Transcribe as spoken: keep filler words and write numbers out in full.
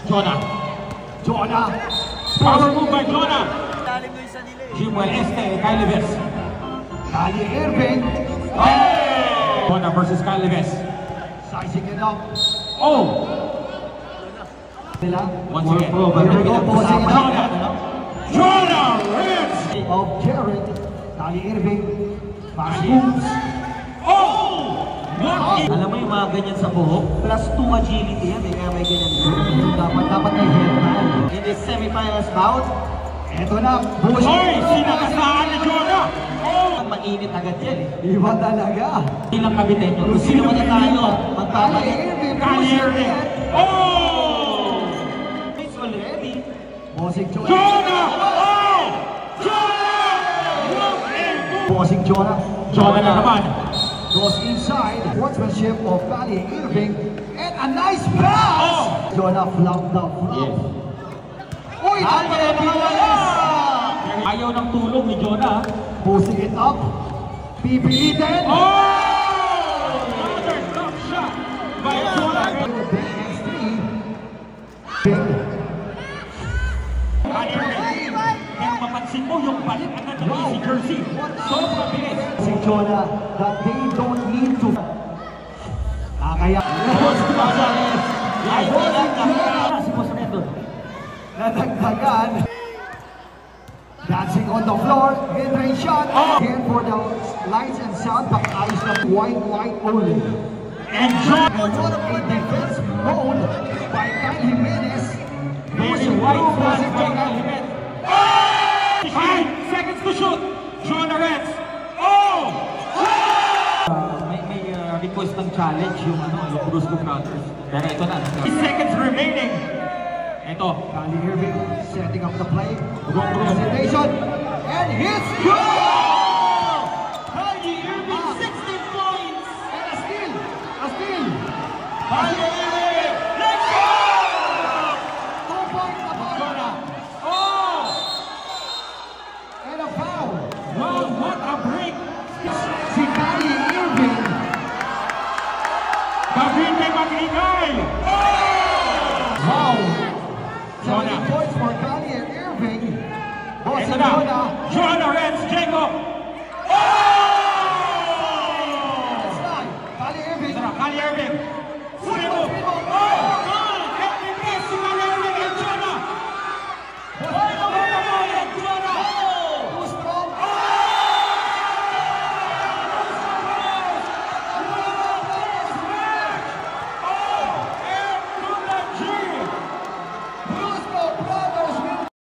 Jonah. Jonah. Power move by Jonah. Jimwell Este, Kyle Leves. Kylie Irving. Hey! Jonah versus Kyle Leves. Sizing it up. Oh! Once again. Here we go, posing it up. Jonah Reds! Of Jared. Kylie Irving. Fast moves. Oh! What? Alam mo yung mga ganyan sa buhok? Plus two agility yan, eh, kaya may ganyan din. Dapat, dapat may headman. In this semifinals bout, Eto na, push. Hoy! Sinakasahan ni Jonah! Oh! mainit agad yan eh. Iba talaga. Ilang kabitin nyo. Kung sino man na tayo, magpapalit. Kylie Irving! Oh! It's already. Bossing Jonah. Jonah! Oh! Jonah! What a move! Bossing Jonah. Jonah na naman. Goes inside. Sportsmanship of Kylie Irving. And a nice pass! Oh! Jonah flopped the flop. Yes. Uy! Ayaw ng tulong ni Jonah. Posing it up. Pipilitin. Oh! Another drop shot by Jonah. Big X three. Big. Pero mapansin mo yung balik agad ng easy jersey. Sobrang bilis. Si Jonah that they don't need to. Kakaya. Ay, wala na. Si Boss Neto. Nadagdagan. Dancing on the floor. Mid-range shot. Oh. Again for the lights and sound. Pag-ayos na white, white only. And Jonah. And what a defense mode by Kyle Jimenez. Very white flag by Kyle Jimenez. Oh! Five seconds to shoot. Jonah Reds. Oh! May, may uh, request ng challenge yung ano, yung Brusco Brothers. Pero ito na. Eight seconds remaining. Ito. Kylie Irving setting up the play. Wrong presentation. And hits goal! Kylie Irving, sixty points. And a steal. A steal. Kylie Irving, let's go! Two points na po. Jonah. Oh! And a foul. Wow, what a break. Si Kylie Irving. Gawin kay Mag-ingay. Oh! Wow. Jonah. seventy points for Kylie Irving. Boss Ito and na. Jonah.